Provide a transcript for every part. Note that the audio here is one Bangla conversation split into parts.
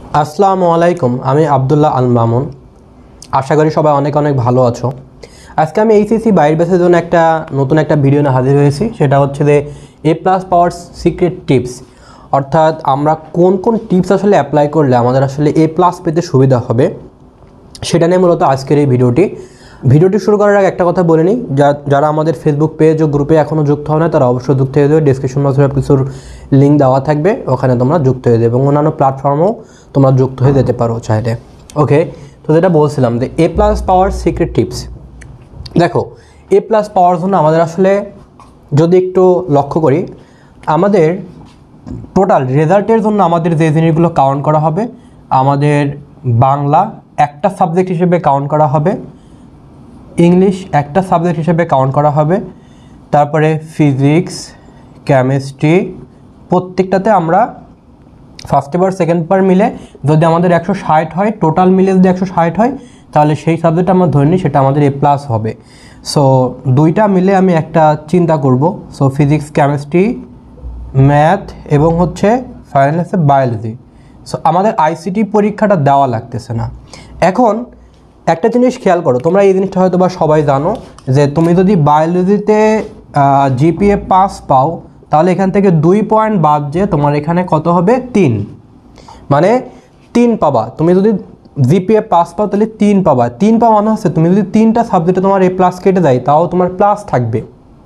আসসালামু আলাইকুম। আমি আব্দুল্লাহ আল মামুন। আশা করি সবাই অনেক অনেক ভালো আছো। আজকে আমি এইচএসসি বাইর ব্যাচের জন্য নতুন একটা ভিডিও নিয়ে হাজির হয়েছি। সেটা হচ্ছে যে A plus power secret tips, অর্থাৎ আমরা কোন কোন টিপস আসলে অ্যাপ্লাই করলে আমাদের আসলে এ প্লাস পেতে সুবিধা হবে, সেটা নিয়ে মূলত আজকের এই ভিডিওটি শুরু করার আগে একটা কথা বলে নিই, যারা আমাদের ফেসবুক পেজ ও গ্রুপে এখনও যুক্ত হয় না তারা অবশ্যই যুক্ত হয়ে দেবে। ডিসক্রিপশন বক্সে সব কিছুর লিঙ্ক দেওয়া থাকবে, ওখানে তোমরা যুক্ত হয়ে দেবে এবং অন্যান্য প্ল্যাটফর্মেও তোমরা যুক্ত হয়ে যেতে পারো চাইলে। ওকে, তো যেটা বলছিলাম যে A plus power secret tips. দেখো, এ প্লাস পাওয়ার জন্য আমাদের আসলে যদি একটু লক্ষ্য করি, আমাদের টোটাল রেজাল্টের জন্য আমাদের যে জিনিসগুলো কাউন্ট করা হবে, আমাদের বাংলা একটা সাবজেক্ট হিসেবে কাউন্ট করা হবে, ইংলিশ একটা সাবজেক্ট হিসেবে কাউন্ট করা হবে, তারপরে ফিজিক্স, কেমিস্ট্রি প্রত্যেকটাতে আমরা ফার্স্ট পেপার সেকেন্ড পেপার মিলে যদি আমাদের 160 হয়, টোটাল মিলে যদি 160 হয়, তাহলে সেই সাবজেক্ট আমরা ধরে নিই সেটা আমাদের এ প্লাস হবে। সো দুইটা মিলে আমি একটা চিন্তা করব। সো ফিজিক্স, কেমিস্ট্রি, ম্যাথ এবং হচ্ছে ফাইনাল হচ্ছে বায়োলজি। সো আমাদের আইসিটি পরীক্ষাটা দেওয়া লাগতেছে না। এখন একটা জিনিস খেয়াল করো, তোমরা এই জিনিসটা হয়তো বা সবাই জানো যে তুমি যদি বায়োলজিতে জিপিএ পাস পাও, তাহলে এখান থেকে 2 পয়েন্ট বাদ যে তোমার এখানে কত হবে, 3, মানে 3 পাবা। তুমি যদি জিপিএ পাস পাও তাহলে 3 পাবা। 3 পাওয়া মানে হচ্ছে তুমি যদি 3টা সাবজেক্টে তোমার এ প্লাস কেটে যায় তাও তোমার প্লাস থাকবে।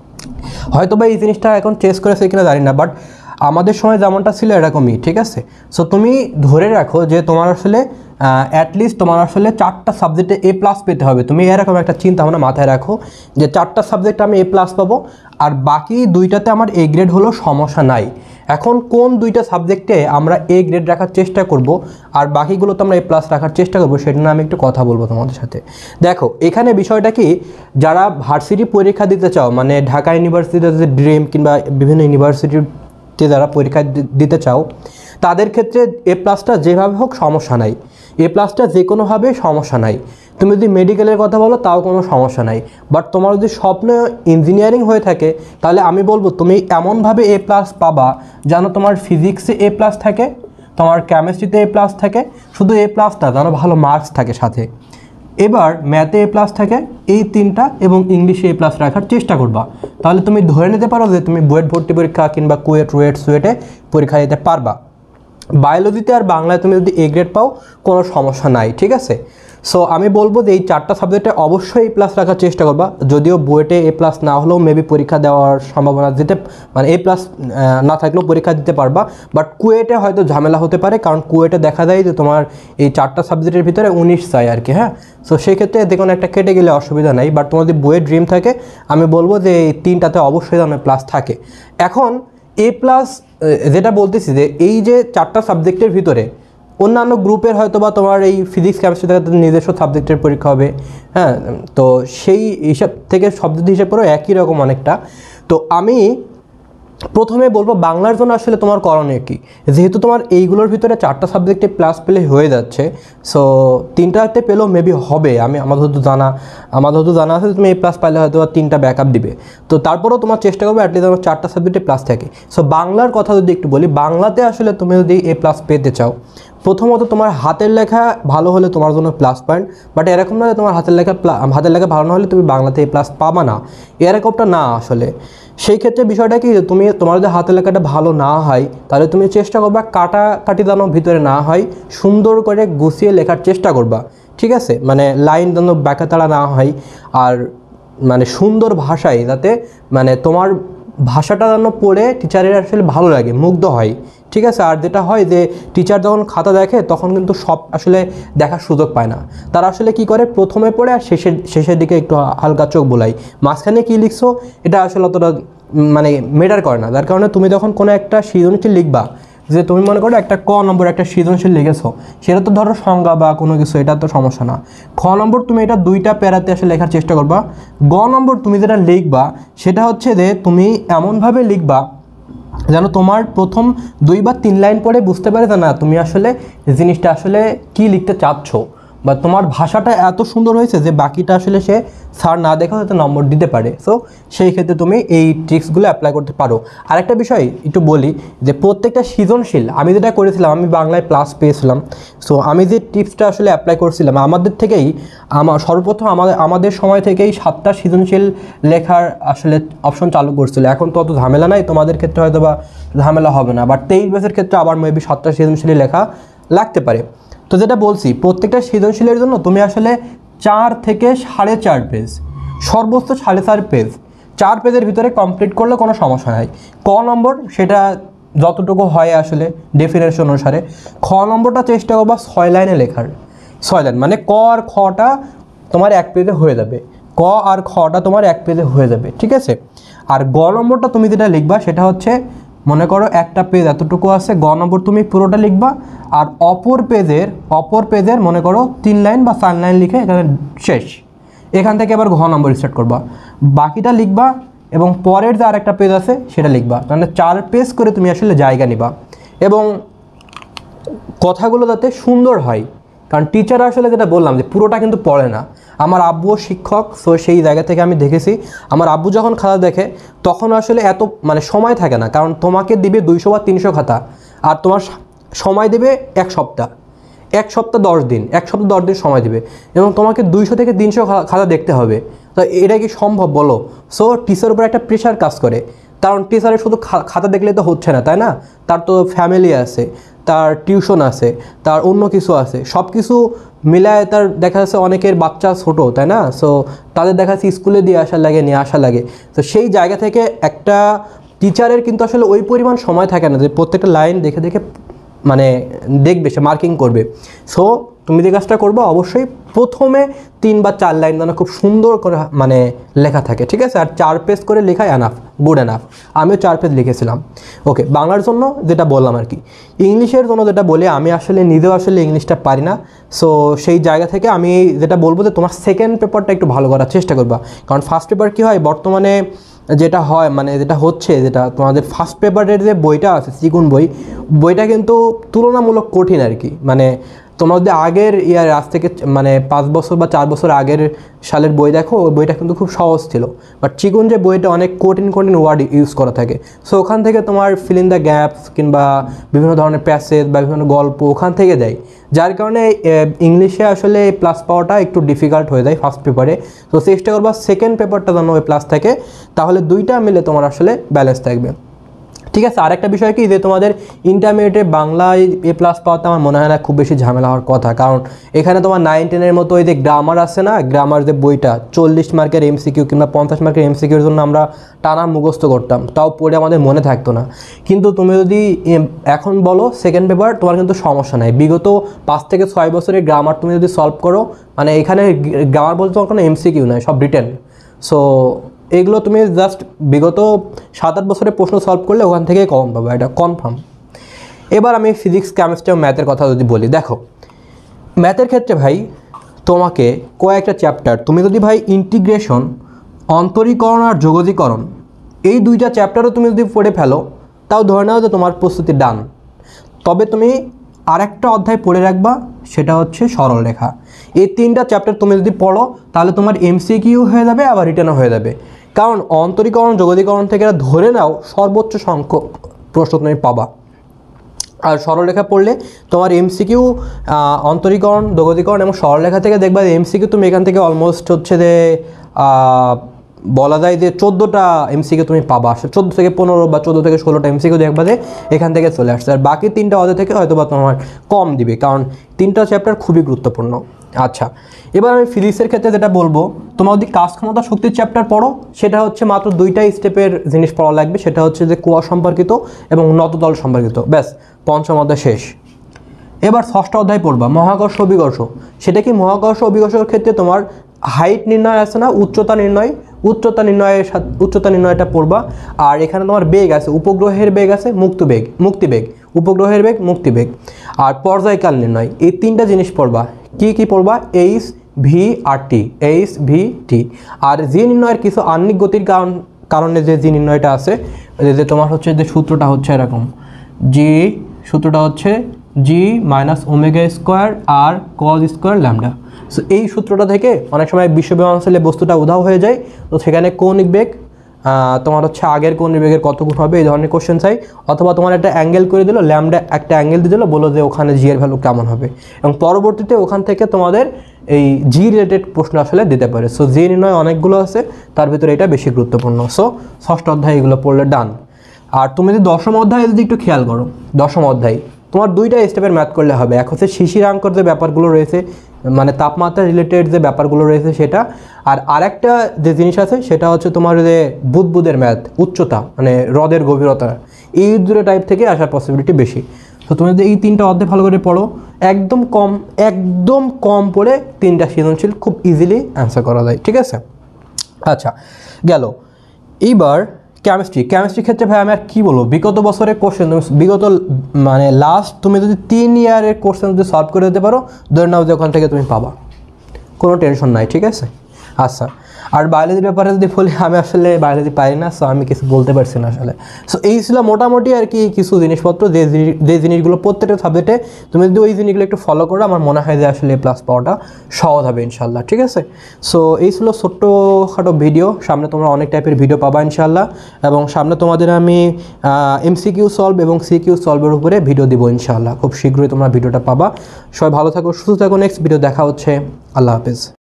হয়তো বা এই জিনিসটা এখন চেস করেছে কিনা জানি না, বাট আমাদের সময় যেমনটা ছিল এরকমই, ঠিক আছে। সো তুমি ধরে রাখো যে তোমার আসলে অ্যাটলিস্ট তোমার আসলে 4টা সাবজেক্টে এ প্লাস পেতে হবে। তুমি এরকম একটা চিন্তা ভাবনা মাথায় রাখো যে 4টা সাবজেক্টে আমি এ প্লাস পাবো, আর বাকি 2টাতে আমার এ গ্রেড হলো সমস্যা নাই। এখন কোন 2টা সাবজেক্টে আমরা এ গ্রেড রাখার চেষ্টা করব আর বাকিগুলোতে আমরা এ প্লাস রাখার চেষ্টা করব, সেটা নিয়ে আমি একটু কথা বলবো তোমাদের সাথে। দেখো, এখানে বিষয়টা কি, যারা ভার্সিটি পরীক্ষা দিতে চাও, মানে ঢাকা ইউনিভার্সিটিতে যে ড্রিম কিংবা বিভিন্ন ইউনিভার্সিটিতে যারা পরীক্ষা দিতে চাও, তাদের ক্ষেত্রে এ প্লাসটা যেভাবে হোক সমস্যা নাই। এ প্লাসটা যে কোনোভাবে সমস্যা নাই। তুমি যদি মেডিকেলের কথা বলো তাও কোনো সমস্যা নাই, বাট তোমার যদি স্বপ্ন ইঞ্জিনিয়ারিং হয়ে থাকে তাহলে আমি বলবো তুমি এমনভাবে এ প্লাস পাবা যেন তোমার ফিজিক্সে এ প্লাস থাকে, তোমার কেমিস্ট্রিতে এ প্লাস থাকে, শুধু এ প্লাসটা যেন ভালো মার্কস থাকে সাথে। এবার ম্যাথে এ প্লাস থাকে, এই 3টা, এবং ইংলিশে এ প্লাস রাখার চেষ্টা করবা। তাহলে তুমি ধরে নিতে পারো যে তুমি বুয়েট ভর্তি পরীক্ষা কিংবা কুয়েট, রুয়েট, সুয়েটে পরীক্ষা দিতে পারবা। বায়োলজিতে আর বাংলায় তুমি যদি এ গ্রেড পাও কোনো সমস্যা নাই, ঠিক আছে। সো আমি বলবো যে এই 4টা সাবজেক্টে অবশ্যই এ প্লাস রাখার চেষ্টা করবা। যদিও বুয়েটে এ প্লাস না হলেও মেবি পরীক্ষা দেওয়ার সম্ভাবনা মানে এ প্লাস না থাকলেও পরীক্ষা দিতে পারবা, বাট কুয়েটে হয়তো ঝামেলা হতে পারে, কারণ কুয়েটে দেখা যায় যে তোমার এই 4টা সাবজেক্টের ভিতরে 19 চাই আর কি। হ্যাঁ, সো সেই ক্ষেত্রে যে কোনো একটা কেটে গেলে অসুবিধা নাই, বাট তোমার যদি বুয়েট ড্রিম থাকে আমি বলবো যে এই 3টাতে অবশ্যই যেন প্লাস থাকে। এখন এ প্লাস যেটা বলতেছি যে এই যে 4টা সাবজেক্টের ভিতরে অন্যান্য গ্রুপের হয়তো বা তোমার এই ফিজিক্স, কেমিস্ট্রি থেকে নিজস্ব সাবজেক্টের পরীক্ষা হবে। হ্যাঁ, তো সেই হিসাব থেকে শব্দ হিসেব করেও একই রকম অনেকটা। তো আমি প্রথমে বলবো বাংলার জন্য আসলে তোমার করণীয় কী, যেহেতু তোমার এইগুলোর ভিতরে 4টা সাবজেক্টে প্লাস পেলে হয়ে যাচ্ছে। সো 3টাতে পেলেও মেবি হবে, আমার হয়তো জানা আছে তুমি এ প্লাস পাইলে হয়তো 3টা ব্যাকআপ দিবে। তো তারপরেও তোমার চেষ্টা করবে অ্যাটলিস্ট আমার 4টা সাবজেক্টে প্লাস থাকে। সো বাংলার কথা যদি একটু বলি, বাংলাতে আসলে তুমি যদি এ প্লাস পেতে চাও, প্রথমত তোমার হাতের লেখা ভালো হলে তোমার জন্য প্লাস পয়েন্ট, বাট এরকম না যে তোমার হাতের লেখা ভালো না হলে তুমি বাংলাতে এ প্লাস পাবা না, এরকমটা না আসলে। সেই ক্ষেত্রে বিষয়টা কি, তোমার যদি হাতের লেখাটা ভালো না হয় তাহলে তুমি চেষ্টা করবা কাটাকাটি যেন ভিতরে না হয়, সুন্দর করে গুছিয়ে লেখার চেষ্টা করবা, ঠিক আছে। মানে লাইন যেন ব্যাকাতাড়া না হয়, আর মানে সুন্দর ভাষায়, যাতে মানে তোমার ভাষাটা যেন পড়ে টিচারের আসলে ভালো লাগে, মুগ্ধ হয়, ঠিক আছে। আর যেটা হয় যে টিচার যখন খাতা দেখে তখন কিন্তু সব আসলে দেখার সুযোগ পায় না। তারা আসলে কি করে, প্রথমে পড়ে আর শেষের দিকে একটু হালকা চোখ বোলাই, মাঝখানে কী লিখছো এটা আসলে অতটা মানে ম্যাটার করে না। যার কারণে তুমি যখন কোনো একটা সৃজনশীল লিখবা, যে তুমি মনে করো একটা ক নম্বর একটা সৃজনশীল লিখেছো, সেটা তো ধরো সংজ্ঞা বা কোনো কিছু, এটা তো সমস্যা না। খ নম্বর তুমি এটা 2টা প্যারাতে আসলে লেখার চেষ্টা করবা। গ নম্বর তুমি যেটা লিখবা সেটা হচ্ছে যে তুমি এমনভাবে লিখবা যেন তোমার প্রথম 2 বা 3 লাইন পরে বুঝতে পারে যে না তুমি আসলে জিনিসটা আসলে কি লিখতে চাচ্ছ। বা তোমার ভাষাটা এত সুন্দর হয়েছে যে বাকিটা আসলে সে স্যার না দেখেও হয়তো নম্বর দিতে পারে। সো সেই ক্ষেত্রে তুমি এই ট্রিক্সগুলো অ্যাপ্লাই করতে পারো। আরেকটা বিষয় একটু বলি যে প্রত্যেকটা সৃজনশীল আমি যেটা করেছিলাম, আমি বাংলায় প্লাস পেয়েছিলাম। সো আমি যে টিপসটা আসলে অ্যাপ্লাই করছিলাম আমাদের থেকেই, সর্বপ্রথম আমাদের সময় থেকেই 7টা সৃজনশীল লেখার আসলে অপশন চালু করছিল। এখন তো অত ঝামেলা নাই, তোমাদের ক্ষেত্রে হয়তো বা ঝামেলা হবে না, বাট 23 ব্যাচের ক্ষেত্রে আবার মেবি 7টা সৃজনশীল লেখা লাগতে পারে। তো যেটা বলছি, প্রত্যেকটা সৃজনশীলের জন্য তুমি আসলে 4 থেকে 4.5 পেজ, সর্বোচ্চ 4.5 পেজ, 4 পেজের ভিতরে কমপ্লিট করলে কোনো সমস্যা নাই। ক নম্বর সেটা যতটুকু হয় আসলে ডেফিনেশন অনুসারে, খ নম্বরটা চেষ্টা করবা 6 লাইনে লেখার। 6 লাইন মানে ক আর খটা তোমার 1 পেজে হয়ে যাবে, ক আর খটা তোমার 1 পেজে হয়ে যাবে, ঠিক আছে। আর গ নম্বরটা তুমি যেটা লিখবা সেটা হচ্ছে, মনে করো একটা পেজ এতটুকু আছে, গ নম্বর তুমি পুরোটা লিখবা। আর অপর পেজের মনে করো 3 লাইন বা 4 লাইন লিখে এখানে শেষ। এখান থেকে আবার ঘ নম্বর স্টার্ট করবা, বাকিটা লিখবা এবং পরের যে আরেকটা পেজ আছে সেটা লিখবা। মানে 4 পেজ করে তুমি আসলে জায়গা নিবা এবং কথাগুলো যাতে সুন্দর হয়। কারণ টিচার আসলে যেটা বললাম যে পুরোটা কিন্তু পড়ে না। আমার আব্বুও শিক্ষক, সো সেই জায়গা থেকে আমি দেখেছি আমার আব্বু যখন খাতা দেখে তখন আসলে এত মানে সময় থাকে না, কারণ তোমাকে দিবে 200 বা 300 খাতা আর তোমার সময় দেবে 1 সপ্তাহ, 1 সপ্তাহ 10 দিন, 1 সপ্তাহ 10 দিন সময় দেবে এবং তোমাকে 200 থেকে 300 খাতা দেখতে হবে। তো এটা কি সম্ভব বলো? সো টিচারের উপর একটা প্রেশার কাজ করে, কারণ টিচারের শুধু খাতা দেখলে তো হচ্ছে না, তাই না? তার তো ফ্যামিলি আছে, তার টিউশন আছে, তার অন্য কিছু আছে, সব কিছু মিলায় তার দেখা যাচ্ছে অনেকের বাচ্চা ছোটো, তাই না? সো তাদের দেখা যাচ্ছে স্কুলে দিয়ে আসা লাগে, নিয়ে আসা লাগে। তো সেই জায়গা থেকে একটা টিচারের কিন্তু আসলে ওই পরিমাণ সময় থাকে না যে প্রত্যেকটা লাইন দেখে দেখে মানে দেখবে, সে মার্কিং করবে। সো তুমি যে কাজটা করবো অবশ্যই প্রথমে 3 বা 4 লাইন যেন খুব সুন্দর করে মানে লেখা থাকে, ঠিক আছে। আর 4 পেজ করে লেখা এনাফ, গুড এনাফ। আমিও 4 পেজ লিখেছিলাম। ওকে, বাংলার জন্য যেটা বললাম আর কি। ইংলিশের জন্য যেটা বলি, আমি আসলে নিজেও আসলে ইংলিশটা পারি না। সো সেই জায়গা থেকে আমি যেটা বলবো যে তোমার সেকেন্ড পেপারটা একটু ভালো করার চেষ্টা করবা। কারণ ফার্স্ট পেপার কী হয় বর্তমানে যেটা হয়, মানে যেটা হচ্ছে, যেটা তোমাদের ফার্স্ট পেপারের যে বইটা আছে চিকুন বইটা কিন্তু তুলনামূলক কঠিন আর কি। মানে তোমরা যদি আগের আজ থেকে মানে 5 বছর বা 4 বছর আগের সালের বই দেখো, ওই বইটা কিন্তু খুব সহজ ছিল। বাট চিকুন যে বইটা অনেক কঠিন ওয়ার্ড ইউজ করা থাকে। সো ওখান থেকে তোমার ফিল ইন দ্য গ্যাপস কিংবা বিভিন্ন ধরনের প্যাসেজ বা বিভিন্ন গল্প ওখান থেকে দেয়, যার কারণে ইংলিশে আসলে প্লাস পাওয়াটা একটু ডিফিকাল্ট হয়ে যায় ফার্স্ট পেপারে। তো চেষ্টা করবা সেকেন্ড পেপারটা যেন ওই প্লাস থাকে, তাহলে দুইটা মিলে তোমার আসলে ব্যালেন্স থাকবে, ঠিক আছে। আরেকটা বিষয় কি, যে তোমাদের ইন্টারমিডিয়েটে বাংলায় এ প্লাস পাওয়াতে আমার মনে হয় না খুব বেশি ঝামেলা হওয়ার কথা। কারণ এখানে তোমার 9-10-এর মতো ওই যে গ্রামার আছে না, গ্রামার যে বইটা 40 মার্কের এমসিকিউ কিংবা 50 মার্কের এমসিকিউর জন্য আমরা টানা মুখস্থ করতাম, তাও পড়ে আমাদের মনে থাকতো না। কিন্তু তুমি যদি এখন বলো সেকেন্ড পেপার, তোমার কিন্তু সমস্যা নাই। বিগত 5 থেকে 6 বছরের গ্রামার তুমি যদি সলভ করো, মানে এখানে গ্রামার বলতে তোমার কোনো এমসিকিউ নাই, সব রিটেন। সো এগুলো তুমি জাস্ট বিগত 7-8 বছরের প্রশ্ন সলভ করলে ওখান থেকেই কম পাবে, এটা কনফার্ম। এবার আমি ফিজিক্স, কেমিস্ট্রি এবং ম্যাথের কথা যদি বলি, দেখো ম্যাথের ক্ষেত্রে ভাই তোমাকে কয়েকটা চ্যাপ্টার, তুমি যদি ভাই ইন্টিগ্রেশন, অন্তরীকরণ আর যোগজীকরণ এই 2টা চ্যাপ্টারও তুমি যদি পড়ে ফেলো, তাও ধরে নাও যে তোমার প্রস্তুতি ডান। তবে তুমি আরেকটা অধ্যায় পড়ে রাখবা, সেটা হচ্ছে সরলরেখা। এই 3টা চ্যাপ্টার তুমি যদি পড়ো তাহলে তোমার এমসিকিউ হয়ে যাবে, আবার রিটেনও হয়ে যাবে। কারণ অন্তরীকরণ যোগজীকরণ থেকে ধরে নাও সর্বোচ্চ সংখ্যক প্রশ্ন তুমি পাবা। আর সরলরেখা পড়লে তোমার এমসিকিউ অন্তরীকরণ, যোগজীকরণ এবং সরলরেখা থেকে দেখবা এমসিকিউ তুমি এখান থেকে অলমোস্ট হচ্ছে যে বলা যায় যে 14টা এমসিকিউ তুমি পাবা। 14 থেকে 15 বা 14 থেকে 16টা এমসিকিউ দেখবা যে এখান থেকে চলে আসছে। আর বাকি 3টা অধ্যায় থেকে হয়তো বা তোমার কম দিবে, কারণ 3টা চ্যাপ্টার খুবই গুরুত্বপূর্ণ। আচ্ছা, এবার আমি ফিজিক্সের ক্ষেত্রে যেটা বলবো, তোমার যদি কাজ ক্ষমতা শক্তির চ্যাপ্টার পড়ো, সেটা হচ্ছে মাত্র 2টা স্টেপের জিনিস পড়া লাগবে। সেটা হচ্ছে যে কুয়া সম্পর্কিত এবং নততল সম্পর্কিত, ব্যাস 5ম অধ্যায় শেষ। এবার 6টা অধ্যায় পড়বা মহাকর্ষ অভিকর্ষ। সেটা কি, মহাকর্ষ অভিকর্ষের ক্ষেত্রে তোমার হাইট নির্ণয় আছে না, উচ্চতা নির্ণয়টা পড়বা। আর এখানে তোমার বেগ আছে, উপগ্রহের বেগ আছে, মুক্তিবেগ, উপগ্রহের বেগ, মুক্তিবেগ। আর পর্যায়কাল নির্ণয়, এই 3টা জিনিস পড়বা। কি পড়বা? এইচ ভি আর টি। আর জি নির্ণয়ের কিছু আহ্নিক গতির কারণে যে জি নির্ণয়টা আছে, যে তোমার হচ্ছে যে সূত্রটা হচ্ছে এরকম, জি সূত্রটা হচ্ছে G minus omega square R cos square lambda. So এই সূত্রটা থেকে অনেক সময় বিষুবীয় অঞ্চলে বস্তুটা উধাও হয়ে যায়, তো সেখানে কৌণিক বেগ তোমার হচ্ছে আগের কৌণিক বেগের কত গুণ হবে এই ধরনের কোশ্চেন চাই, অথবা তোমার একটা অ্যাঙ্গেল করে দিল, ল্যামডা একটা অ্যাঙ্গেল দিয়ে দিল, বলো যে ওখানে জি এর ভ্যালু কেমন হবে, এবং পরবর্তীতে ওখান থেকে তোমাদের এই জি রিলেটেড প্রশ্ন আসলে দিতে পারে। সো জি নির্ণয় অনেকগুলো আছে, তার ভিতরে এটা বেশি গুরুত্বপূর্ণ। সো ষষ্ঠ অধ্যায় এগুলো পড়লে ডান। আর তুমি যদি দশম অধ্যায় যদি একটু খেয়াল করো, দশম অধ্যায় তোমার দুইটা স্টেপের ম্যাথ করলে হবে। এক হচ্ছে শিশিরাঙ্কর যে ব্যাপারগুলো রয়েছে, মানে তাপমাত্রা রিলেটেড যে ব্যাপারগুলো রয়েছে সেটা, আর আরেকটা যে জিনিস আছে সেটা হচ্ছে তোমার যে বুদবুদের ম্যাথ, উচ্চতা মানে হ্রদের গভীরতা, এই দুটো টাইপ থেকে আসার পসিবিলিটি বেশি। তো তুমি যদি এই তিনটা অধ্যায় ভালো করে পড়ো, একদম কম পড়ে তিনটা সৃজনশীল খুব ইজিলি অ্যান্সার করা যায়, ঠিক আছে? আচ্ছা গেল। এইবার কেমিস্ট্রি ক্ষেত্রে ভাই আমি আর কী বলবো, বিগত বছরের কোশ্চেন তুমি বিগত মানে লাস্ট তুমি যদি 3 ইয়ারের কোশ্চেন যদি সলভ করে দিতে পারো, ধরে নাও যে ওখান থেকে তুমি পাবা, কোনো টেনশন নাই, ঠিক আছে? আচ্ছা, আর বায়োলজির ব্যাপারে যদি বলি, আমি আসলে বায়োলজি পাই না, সো আমি কিছু বলতে পারছি না আসলে। সো এই ছিল মোটামুটি আর কি কিছু জিনিসপত্র, যে জিনিসগুলো প্রত্যেকটা সাবজেক্টে তুমি যদি ওই জিনিসগুলো একটু ফলো করো, আমার মনে হয় যে আসলে প্লাস পাওয়াটা সহজ হবে ইনশাল্লাহ, ঠিক আছে? সো এই ছিল ছোট্টখাটো ভিডিও, সামনে তোমরা অনেক টাইপের ভিডিও পাবা ইনশাল্লাহ, এবং সামনে তোমাদের আমি এমসিকিউ সলভ এবং সিকিউ সলভের উপরে ভিডিও দিব ইনশাল্লাহ, খুব শীঘ্রই তোমরা ভিডিওটা পাবা। সবাই ভালো থাকো, সুস্থ থাকো, নেক্সট ভিডিও দেখা হচ্ছে, আল্লাহ হাফেজ।